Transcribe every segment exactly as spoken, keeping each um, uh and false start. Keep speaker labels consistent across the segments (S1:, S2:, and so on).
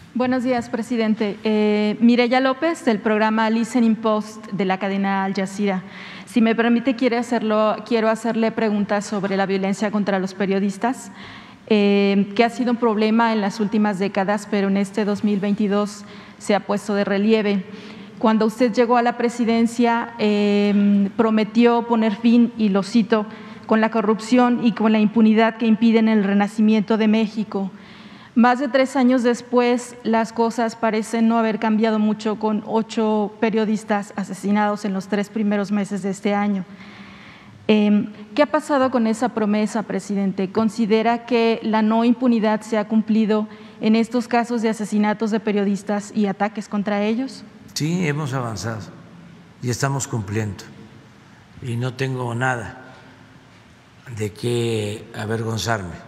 S1: Buenos días, presidente. Eh, Mireya López, del programa Listening Post de la cadena Al Jazeera. Si me permite, quiero, hacerlo, quiero hacerle preguntas sobre la violencia contra los periodistas, eh, que ha sido un problema en las últimas décadas, pero en este dos mil veintidós se ha puesto de relieve. Cuando usted llegó a la presidencia, eh, prometió poner fin, y lo cito, con la corrupción y con la impunidad que impiden el renacimiento de México. Más de tres años después, las cosas parecen no haber cambiado mucho, con ocho periodistas asesinados en los tres primeros meses de este año. Eh, ¿Qué ha pasado con esa promesa, presidente? ¿Considera que la no impunidad se ha cumplido en estos casos de asesinatos de periodistas y ataques contra ellos?
S2: Sí, hemos avanzado y estamos cumpliendo. Y no tengo nada de qué avergonzarme.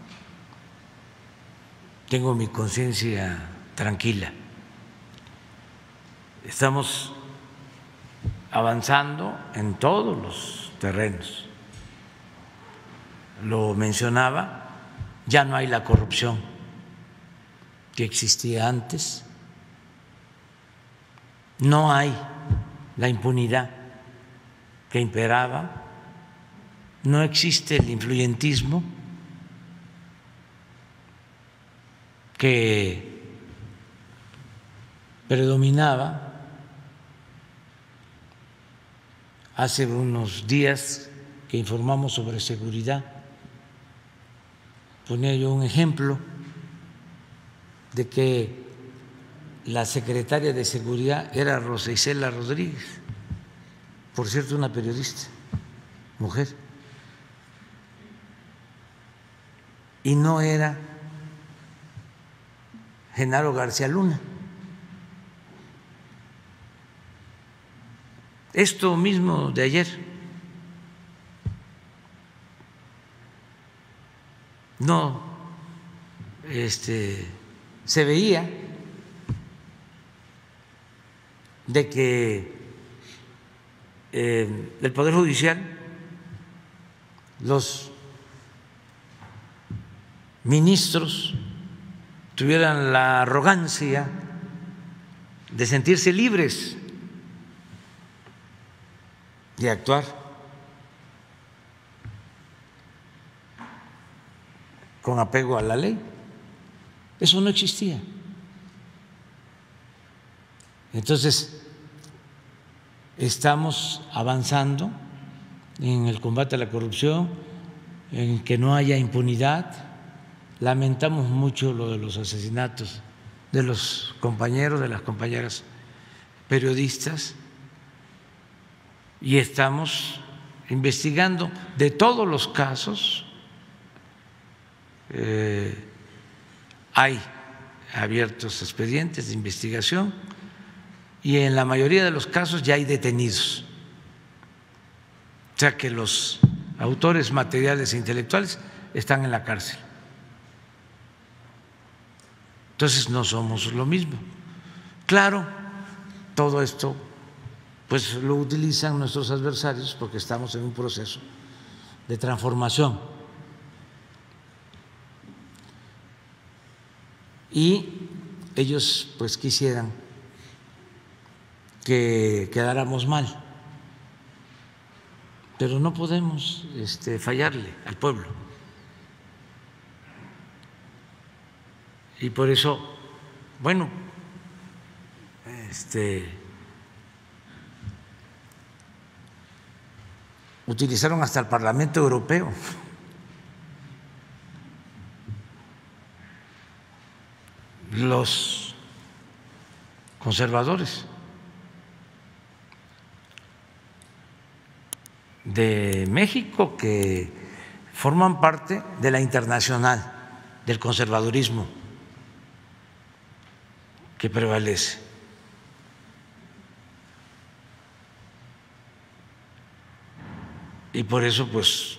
S2: Tengo mi conciencia tranquila. Estamos avanzando en todos los terrenos. Lo mencionaba, ya no hay la corrupción que existía antes, no hay la impunidad que imperaba, no existe el influyentismo que predominaba. Hace unos días que informamos sobre seguridad, ponía yo un ejemplo de que la secretaria de Seguridad era Rosa Isela Rodríguez, por cierto, una periodista, mujer, y no era Genaro García Luna. Esto mismo de ayer, no este, se veía de que eh, el Poder Judicial, los ministros tuvieran la arrogancia de sentirse libres de actuar con apego a la ley. Eso no existía. Entonces, estamos avanzando en el combate a la corrupción, en que no haya impunidad. Lamentamos mucho lo de los asesinatos de los compañeros, de las compañeras periodistas, y estamos investigando de todos los casos. Eh, hay abiertos expedientes de investigación y en la mayoría de los casos ya hay detenidos. O sea que los autores materiales e intelectuales están en la cárcel. Entonces no somos lo mismo. Claro, todo esto pues lo utilizan nuestros adversarios porque estamos en un proceso de transformación. Y ellos pues quisieran que quedáramos mal, pero no podemos este, fallarle al pueblo. Y por eso, bueno, este, utilizaron hasta el Parlamento Europeo. Los conservadores de México, que forman parte de la internacional del conservadurismo que prevalece. Y por eso, pues,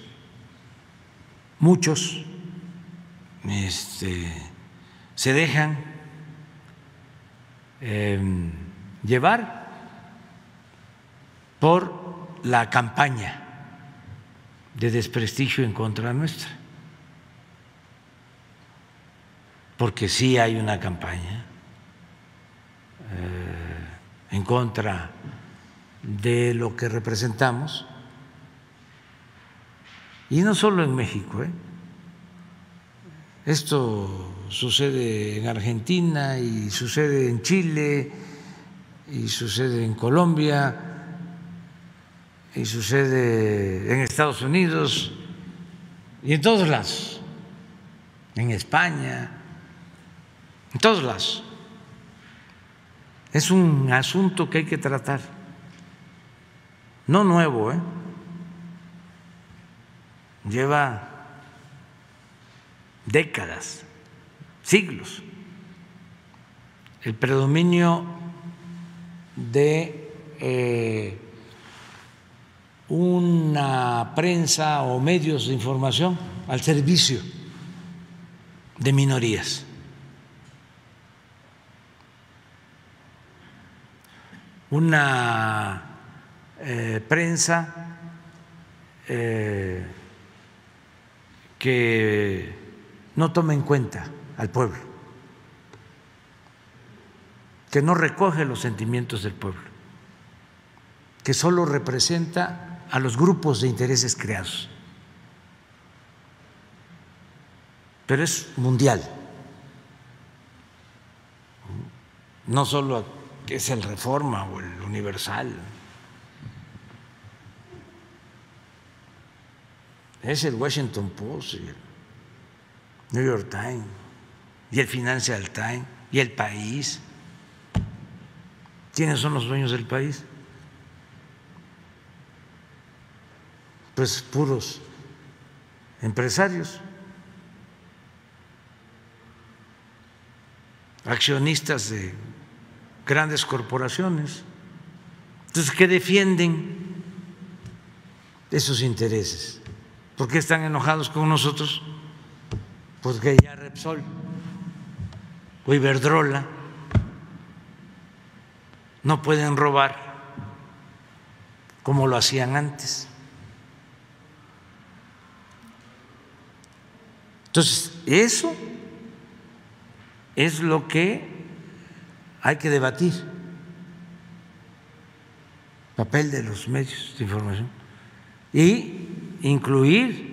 S2: muchos este, se dejan eh, llevar por la campaña de desprestigio en contra nuestra, porque sí hay una campaña en contra de lo que representamos. Y no solo en México, ¿eh? Esto sucede en Argentina y sucede en Chile y sucede en Colombia y sucede en Estados Unidos y en todos lados, en España, en todos lados. Es un asunto que hay que tratar, no nuevo, ¿eh? Lleva décadas, siglos, el predominio de eh, una prensa o medios de información al servicio de minorías. Una eh, prensa eh, que no toma en cuenta al pueblo, que no recoge los sentimientos del pueblo, que solo representa a los grupos de intereses creados. Pero es mundial, no solo es el Reforma o el Universal, es el Washington Post, el New York Times y el Financial Times y el País. ¿Quiénes son los dueños del país? Pues puros empresarios, accionistas de grandes corporaciones. Entonces, ¿qué defienden esos intereses? ¿Por qué están enojados con nosotros? Porque ya Repsol o Iberdrola no pueden robar como lo hacían antes. Entonces, eso es lo que hay que debatir, papel de los medios de información, y incluir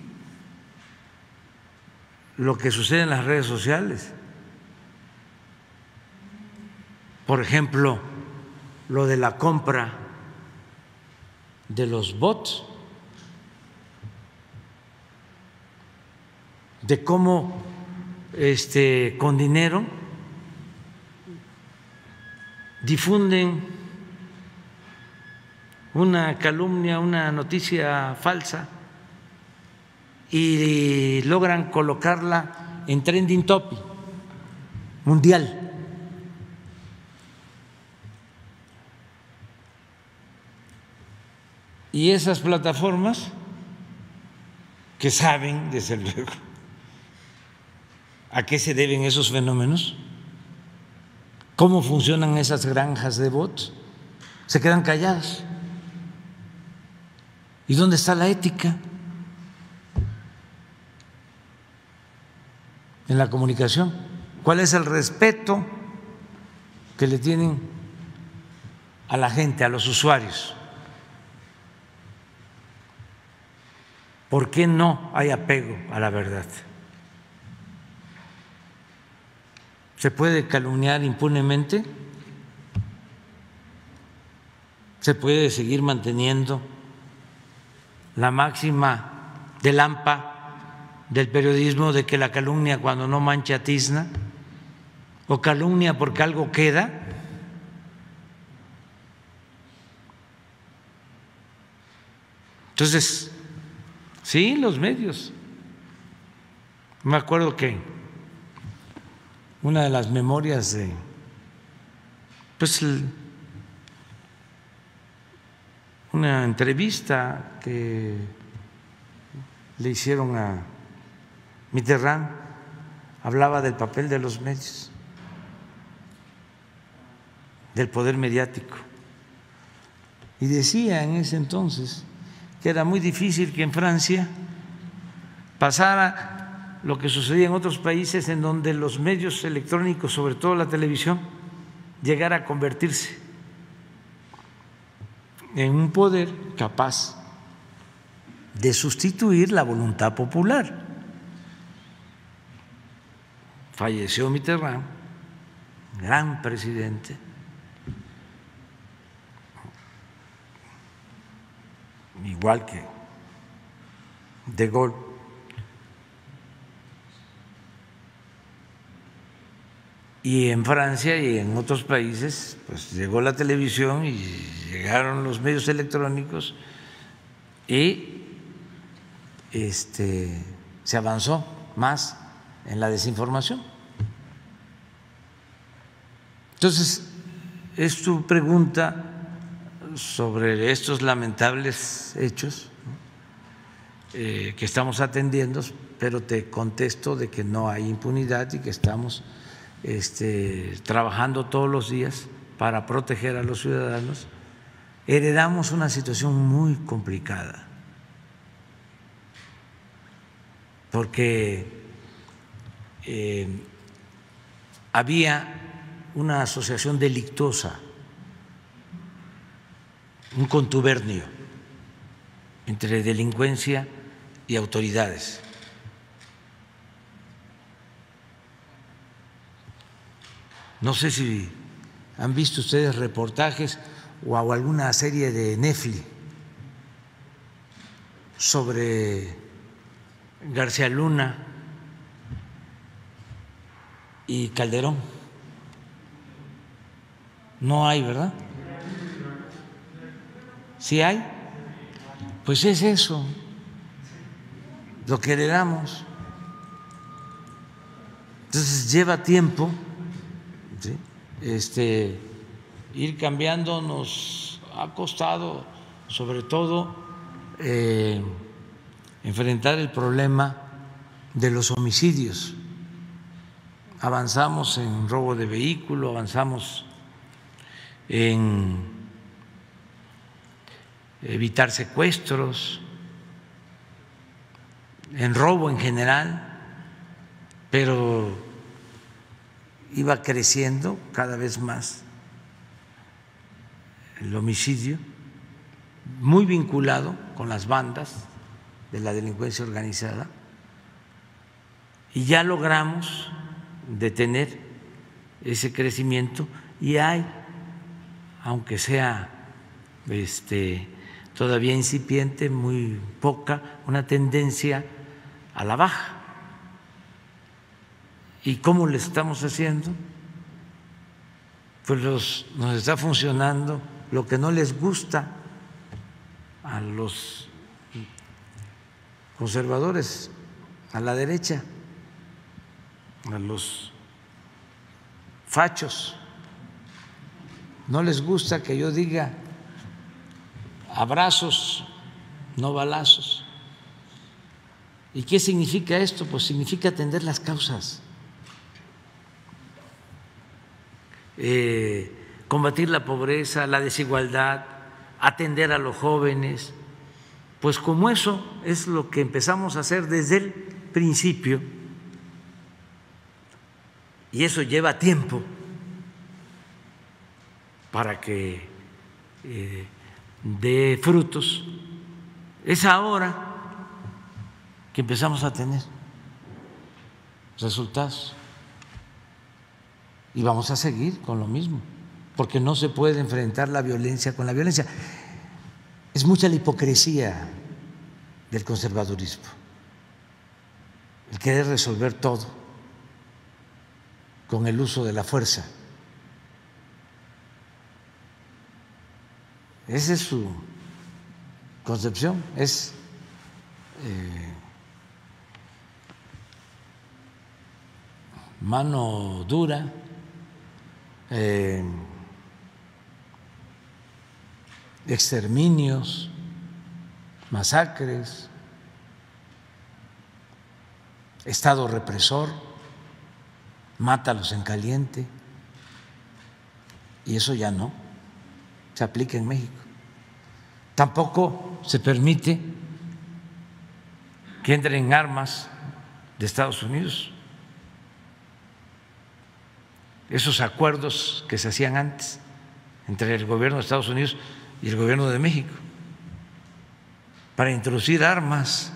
S2: lo que sucede en las redes sociales. Por ejemplo, lo de la compra de los bots, de cómo este, con dinero difunden una calumnia, una noticia falsa y logran colocarla en trending topic mundial. Y esas plataformas que saben, desde luego, a qué se deben esos fenómenos, cómo funcionan esas granjas de bots, se quedan calladas. ¿Y dónde está la ética en la comunicación? ¿Cuál es el respeto que le tienen a la gente, a los usuarios? ¿Por qué no hay apego a la verdad? ¿Se puede calumniar impunemente? ¿Se puede seguir manteniendo la máxima del AMPA, del periodismo, de que la calumnia cuando no mancha tizna, o calumnia porque algo queda? Entonces, sí, los medios. Me acuerdo que una de las memorias de, pues, una entrevista que le hicieron a Mitterrand hablaba del papel de los medios, del poder mediático, y decía en ese entonces que era muy difícil que en Francia pasara lo que sucedía en otros países en donde los medios electrónicos, sobre todo la televisión, llegara a convertirse en un poder capaz de sustituir la voluntad popular. Falleció Mitterrand, gran presidente, igual que De Gaulle. Y en Francia y en otros países, pues llegó la televisión y llegaron los medios electrónicos y este, se avanzó más en la desinformación. Entonces, es tu pregunta sobre estos lamentables hechos, ¿no? eh, que estamos atendiendo, pero te contesto de que no hay impunidad y que estamos este, trabajando todos los días para proteger a los ciudadanos. Heredamos una situación muy complicada, porque eh, había una asociación delictuosa, un contubernio entre delincuencia y autoridades. No sé si han visto ustedes reportajes o alguna serie de Netflix sobre García Luna y Calderón. No hay, ¿verdad? ¿Sí hay? Pues es eso lo que heredamos. Entonces lleva tiempo, ¿sí? este, ir cambiando. Nos ha costado, sobre todo, eh, enfrentar el problema de los homicidios. Avanzamos en robo de vehículo, avanzamos en evitar secuestros, en robo en general, pero iba creciendo cada vez más el homicidio, muy vinculado con las bandas de la delincuencia organizada, y ya logramos detener ese crecimiento y hay, aunque sea este, todavía incipiente, muy poca, una tendencia a la baja. ¿Y cómo le estamos haciendo? Pues los, nos está funcionando lo que no les gusta a los conservadores, a la derecha, a los fachos. No les gusta que yo diga abrazos, no balazos. ¿Y qué significa esto? Pues significa atender las causas, eh, combatir la pobreza, la desigualdad, atender a los jóvenes. Pues como eso es lo que empezamos a hacer desde el principio, y eso lleva tiempo para que eh, dé frutos, es ahora que empezamos a tener resultados y vamos a seguir con lo mismo, porque no se puede enfrentar la violencia con la violencia. Es mucha la hipocresía del conservadurismo, el querer resolver todo con el uso de la fuerza. Esa es su concepción, es eh, mano dura, eh, exterminios, masacres, Estado represor, mátalos en caliente, y eso ya no se aplica en México. Tampoco se permite que entren armas de Estados Unidos. Esos acuerdos que se hacían antes entre el gobierno de Estados Unidos y el gobierno de México para introducir armas.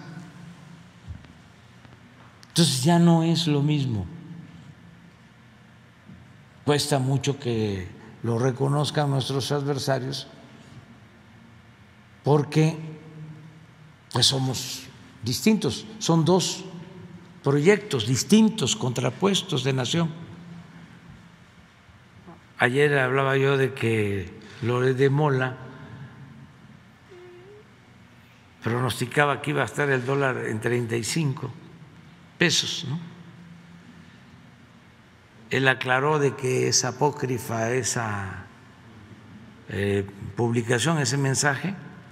S2: Entonces ya no es lo mismo. Cuesta mucho que lo reconozcan nuestros adversarios porque pues somos distintos, son dos proyectos distintos, contrapuestos de nación. Ayer hablaba yo de que Loret de Mola pronosticaba que iba a estar el dólar en treinta y cinco pesos, ¿no? Él aclaró de que es apócrifa esa eh, publicación, ese mensaje,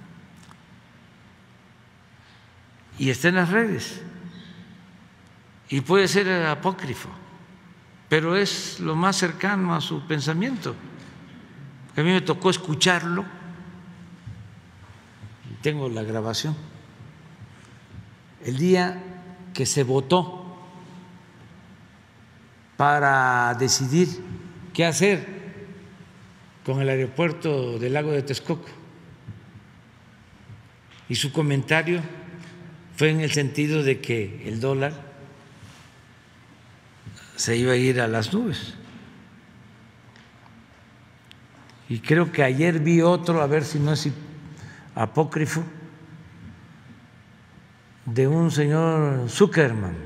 S2: y está en las redes, y puede ser apócrifo, pero es lo más cercano a su pensamiento. A mí me tocó escucharlo, tengo la grabación, el día que se votó para decidir qué hacer con el aeropuerto del Lago de Texcoco. Y su comentario fue en el sentido de que el dólar se iba a ir a las nubes. Y creo que ayer vi otro, a ver si no es apócrifo, de un señor Zuckerman,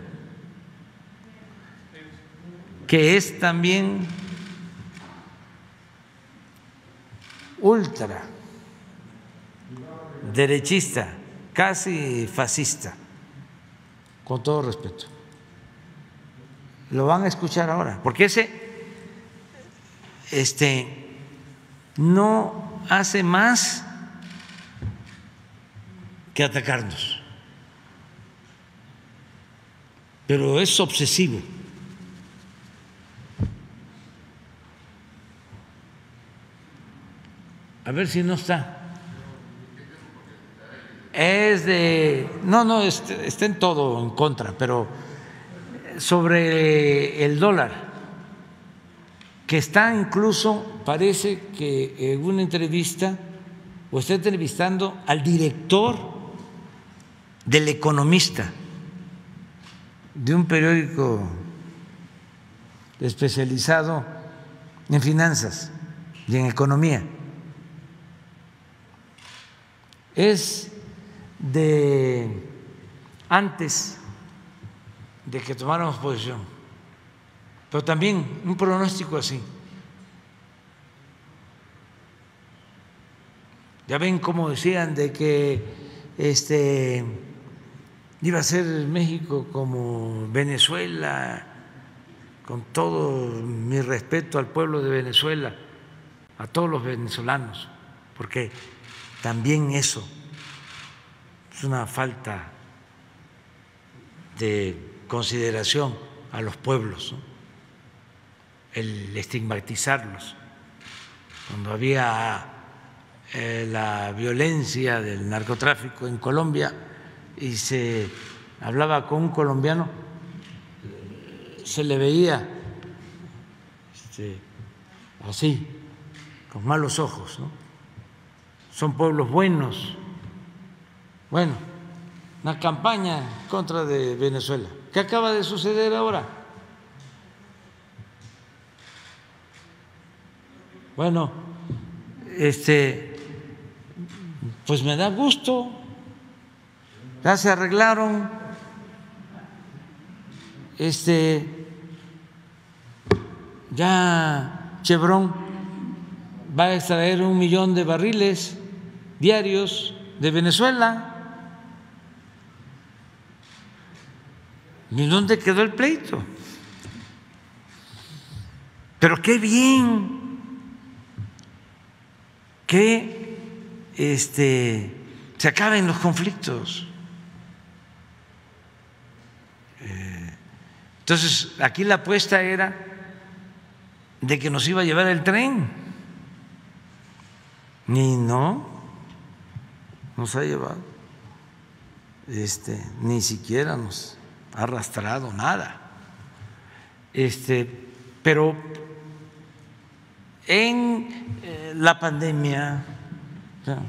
S2: que es también ultra derechista, casi fascista, con todo respeto. Lo van a escuchar ahora, porque ese este, no hace más que atacarnos, pero es obsesivo. A ver si no está. Es de… No, no, está en todo en contra, pero sobre el dólar, que está incluso, parece que en una entrevista, o está entrevistando al director del Economista, de un periódico especializado en finanzas y en economía. Es de antes de que tomáramos posición, pero también un pronóstico así. Ya ven cómo decían de que este iba a ser México como Venezuela, con todo mi respeto al pueblo de Venezuela, a todos los venezolanos, porque también eso es una falta de consideración a los pueblos, ¿no? El estigmatizarlos. Cuando había eh, la violencia del narcotráfico en Colombia y se hablaba con un colombiano, se le veía este, así, con malos ojos, ¿no? Son pueblos buenos. Bueno, una campaña en contra de Venezuela. ¿Qué acaba de suceder ahora? Bueno, este, pues me da gusto. Ya se arreglaron. Este, ya Chevron va a extraer un millón de barriles diarios de Venezuela. ¿Y dónde quedó el pleito? Pero qué bien que este, se acaben los conflictos. Eh, entonces, aquí la apuesta era de que nos iba a llevar el tren. Ni no, nos ha llevado, este, ni siquiera nos ha arrastrado nada. Este, pero en eh, la pandemia sea,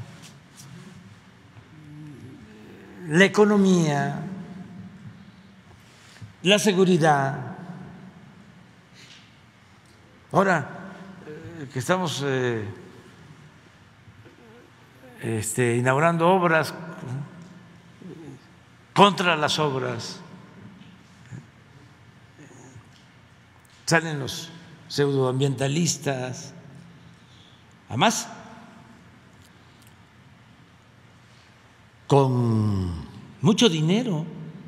S2: la economía, la seguridad. Ahora eh, que estamos eh, este, inaugurando obras contra las obras, salen los pseudoambientalistas, además con mucho dinero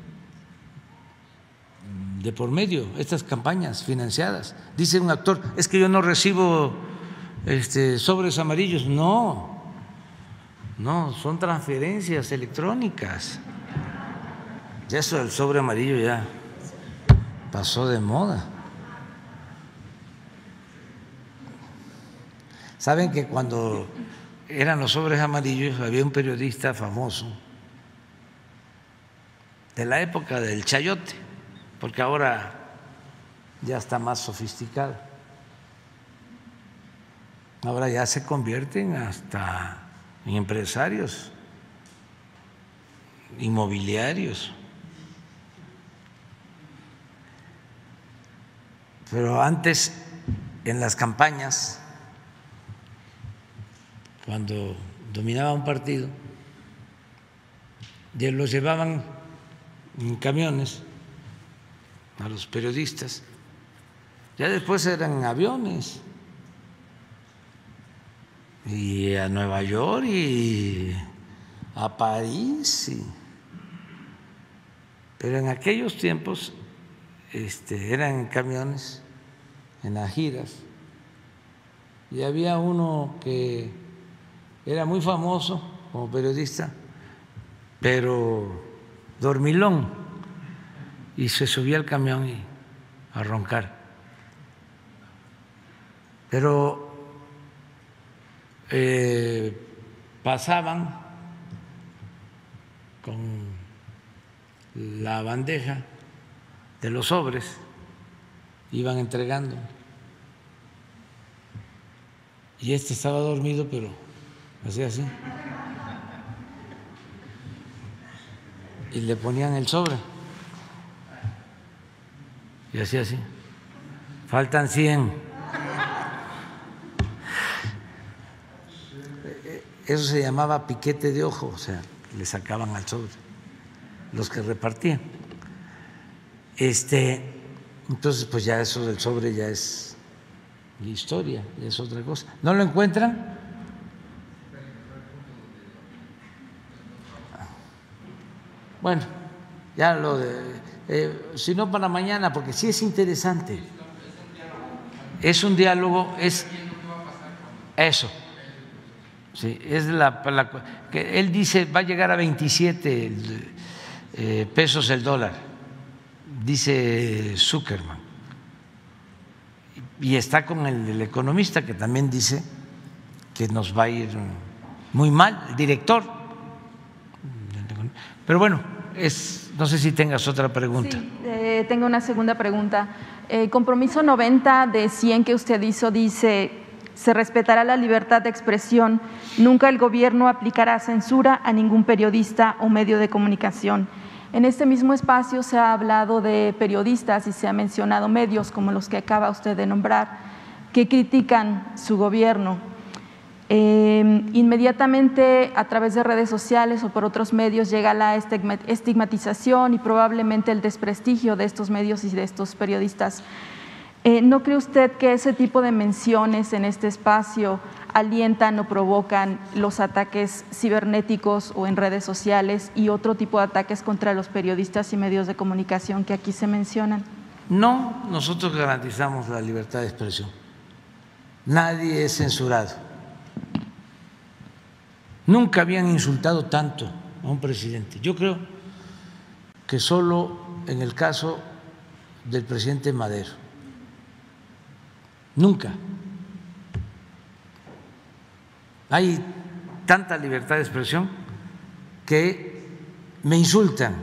S2: de por medio, estas campañas financiadas. Dice un actor, es que yo no recibo este, sobres amarillos. No, no, son transferencias electrónicas. Ya eso del sobre amarillo ya pasó de moda. Saben que cuando eran los sobres amarillos había un periodista famoso de la época del chayote, porque ahora ya está más sofisticado. Ahora ya se convierten hasta en empresarios inmobiliarios. Pero antes, en las campañas, cuando dominaba un partido, ya los llevaban en camiones a los periodistas, ya después eran aviones, y a Nueva York y a París, y, pero en aquellos tiempos este, eran en camiones, en las giras, y había uno que era muy famoso como periodista, pero dormilón, y se subía al camión y a roncar. Pero eh, pasaban con la bandeja de los sobres, iban entregando, y este estaba dormido, pero hacía así, y le ponían el sobre y hacía así, faltan cien. Eso se llamaba piquete de ojo, o sea, le sacaban al sobre los que repartían. Este, entonces, pues ya eso del sobre ya es historia, ya es otra cosa. ¿No lo encuentran? Bueno, ya lo de, eh, si no para mañana, porque sí es interesante. Es un diálogo, es eso. Sí, es la, la que él dice va a llegar a veintisiete eh, pesos el dólar, dice Zuckerman, y está con el, el economista que también dice que nos va a ir muy mal, el director. Pero bueno, es, no sé si tengas otra pregunta.
S1: Sí, eh, tengo una segunda pregunta. Eh, compromiso noventa de cien que usted hizo dice: se respetará la libertad de expresión, nunca el gobierno aplicará censura a ningún periodista o medio de comunicación. En este mismo espacio se ha hablado de periodistas y se ha mencionado medios como los que acaba usted de nombrar, que critican su gobierno. Eh, inmediatamente a través de redes sociales o por otros medios llega la estigmatización y probablemente el desprestigio de estos medios y de estos periodistas. Eh, ¿No cree usted que ese tipo de menciones en este espacio alientan o provocan los ataques cibernéticos o en redes sociales y otro tipo de ataques contra los periodistas y medios de comunicación que aquí se mencionan?
S2: No, nosotros garantizamos la libertad de expresión. Nadie es censurado. Nunca habían insultado tanto a un presidente. Yo creo que solo en el caso del presidente Madero. Nunca. Hay tanta libertad de expresión que me insultan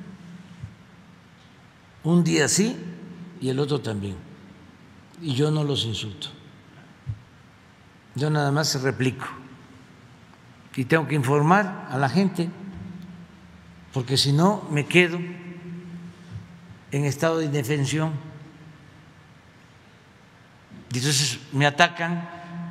S2: un día sí y el otro también, y yo no los insulto, yo nada más replico y tengo que informar a la gente, porque si no me quedo en estado de indefensión. Y entonces me atacan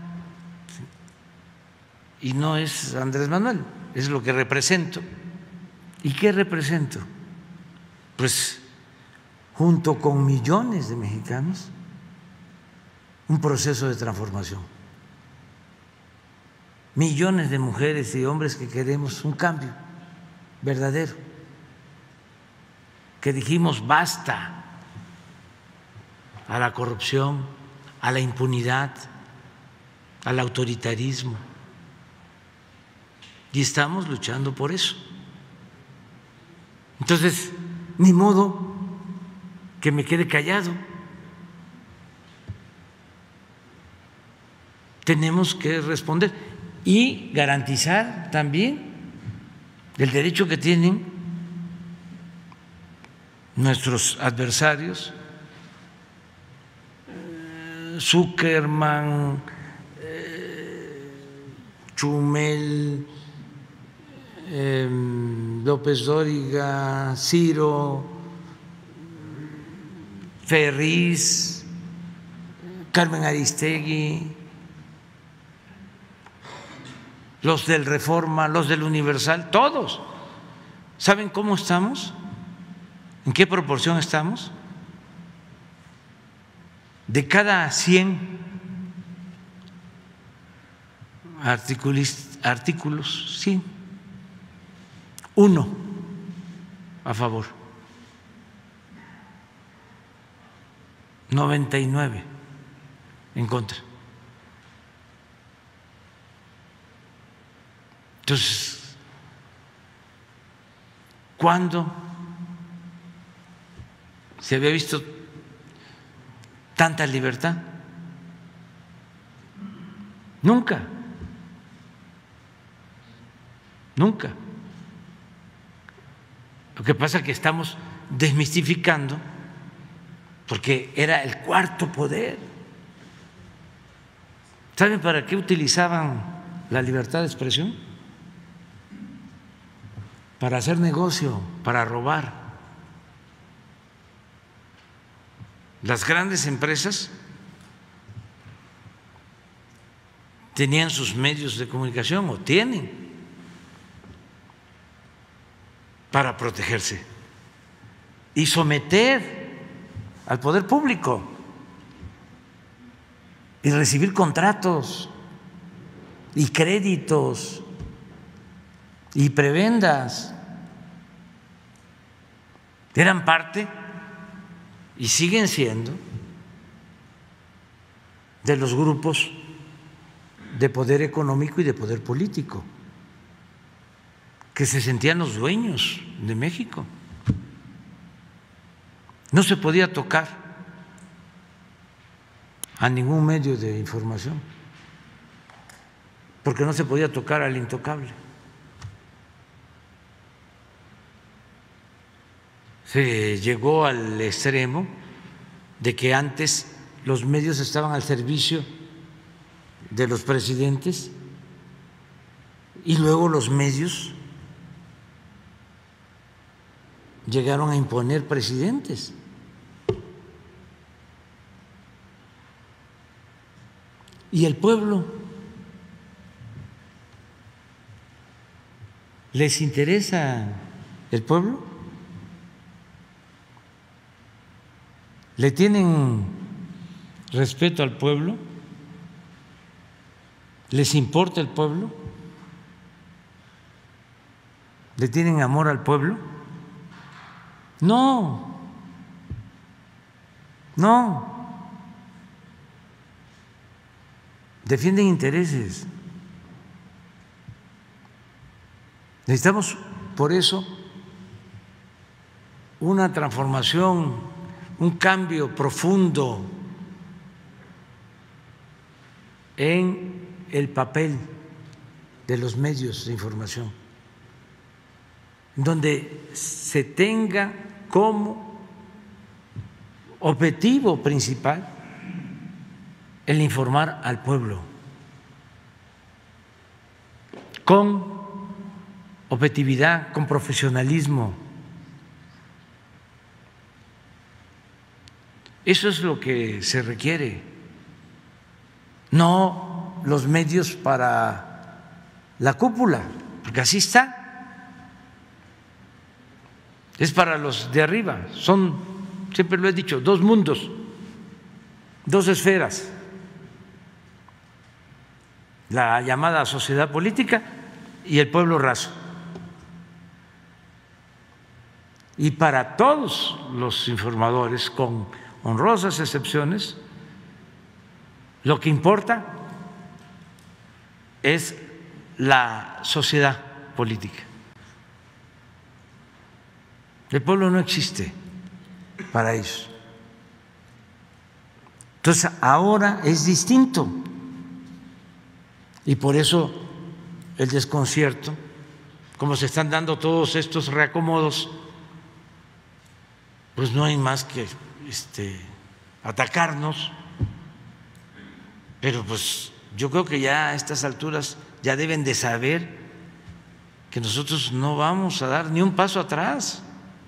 S2: y no es Andrés Manuel, es lo que represento. ¿Y qué represento? Pues junto con millones de mexicanos, un proceso de transformación. Millones de mujeres y hombres que queremos un cambio verdadero, que dijimos basta a la corrupción, a la impunidad, al autoritarismo. Y estamos luchando por eso. Entonces, ni modo que me quede callado. Tenemos que responder y garantizar también el derecho que tienen nuestros adversarios, Zuckerman, Chumel, López Dóriga, Ciro, Ferriz, Carmen Aristegui, los del Reforma, los del Universal, todos. ¿Saben cómo estamos? ¿En qué proporción estamos? De cada cien artículos, sí, uno a favor, noventa y nueve en contra. Entonces, ¿cuándo se había visto tanta libertad? Nunca, nunca. Lo que pasa es que estamos desmistificando, porque era el cuarto poder. ¿Saben para qué utilizaban la libertad de expresión? Para hacer negocio, para robar. Las grandes empresas tenían sus medios de comunicación, o tienen, para protegerse y someter al poder público y recibir contratos y créditos y prebendas. Eran parte y siguen siendo de los grupos de poder económico y de poder político, que se sentían los dueños de México. No se podía tocar a ningún medio de información, porque no se podía tocar al intocable. Se llegó al extremo de que antes los medios estaban al servicio de los presidentes y luego los medios llegaron a imponer presidentes. ¿Y el pueblo? ¿Les interesa el pueblo? ¿Le tienen respeto al pueblo? ¿Les importa el pueblo? ¿Le tienen amor al pueblo? No, no. Defienden intereses. Necesitamos, por eso, una transformación, un cambio profundo en el papel de los medios de información, donde se tenga como objetivo principal el informar al pueblo con objetividad, con profesionalismo. Eso es lo que se requiere, no los medios para la cúpula, porque así está. Es para los de arriba, son, siempre lo he dicho, dos mundos, dos esferas, la llamada sociedad política y el pueblo raso. Y para todos los informadores, con honrosas excepciones, lo que importa es la sociedad política. El pueblo no existe para ellos. Entonces, ahora es distinto. Y por eso el desconcierto, como se están dando todos estos reacomodos, pues no hay más que este, atacarnos. Pero pues yo creo que ya a estas alturas ya deben de saber que nosotros no vamos a dar ni un paso atrás.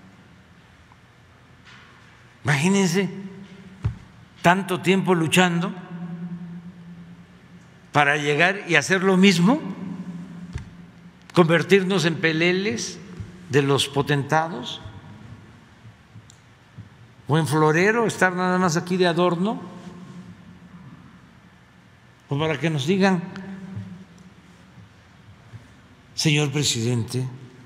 S2: Imagínense tanto tiempo luchando para llegar y hacer lo mismo, convertirnos en peleles de los potentados o en florero, estar nada más aquí de adorno, o para que nos digan, señor presidente,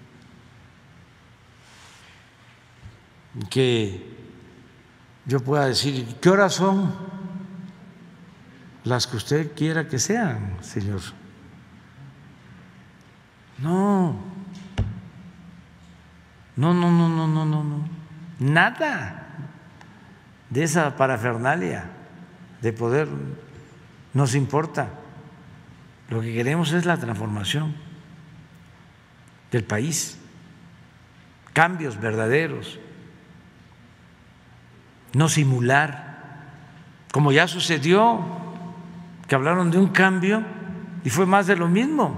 S2: que yo pueda decir, ¿qué horas son? Las que usted quiera que sean, señor. No, no, no, no, no, no, no, no, nada de esa parafernalia de poder nos importa. Lo que queremos es la transformación del país, cambios verdaderos. No simular, como ya sucedió, que hablaron de un cambio y fue más de lo mismo,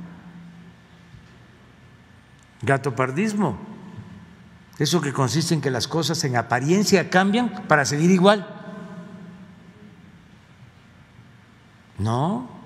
S2: gatopardismo, eso que consiste en que las cosas en apariencia cambian para seguir igual. No,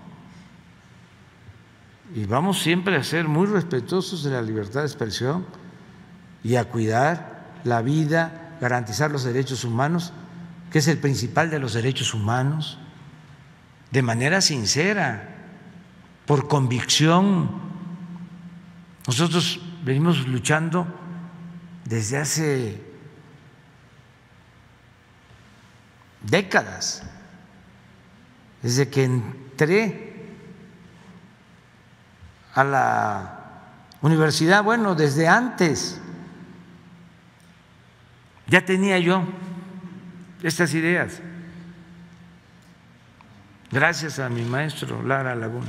S2: y vamos siempre a ser muy respetuosos de la libertad de expresión y a cuidar la vida, garantizar los derechos humanos, que es el principal de los derechos humanos, de manera sincera, por convicción. Nosotros venimos luchando desde hace décadas, desde que entré a la universidad, bueno, desde antes. Ya tenía yo estas ideas, gracias a mi maestro Lara Laguna.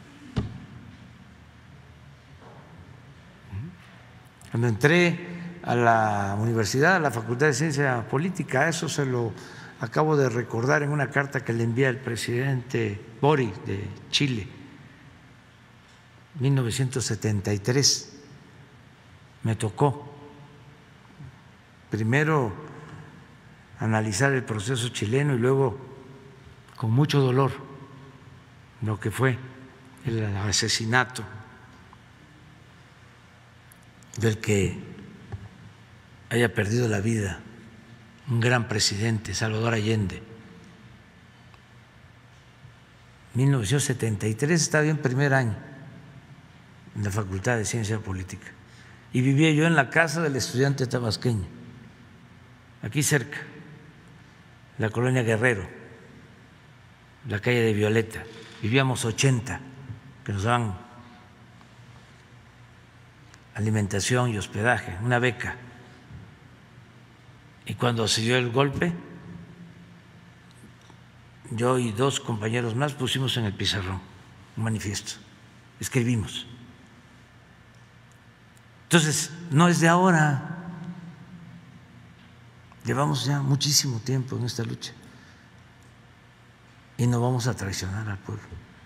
S2: Cuando entré a la universidad, a la Facultad de Ciencia Política, eso se lo acabo de recordar en una carta que le envía el presidente Boric de Chile, en mil novecientos setenta y tres, me tocó primero analizar el proceso chileno y luego, con mucho dolor, lo que fue el asesinato del que haya perdido la vida un gran presidente, Salvador Allende. mil novecientos setenta y tres estaba yo en primer año en la Facultad de Ciencia Política y vivía yo en la casa del estudiante tabasqueño, aquí cerca, la colonia Guerrero, la calle de Violeta. Vivíamos ochenta que nos daban alimentación y hospedaje, una beca. Y cuando se dio el golpe, yo y dos compañeros más pusimos en el pizarrón un manifiesto, escribimos. Entonces, no es de ahora. Llevamos ya muchísimo tiempo en esta lucha y no vamos a traicionar al pueblo.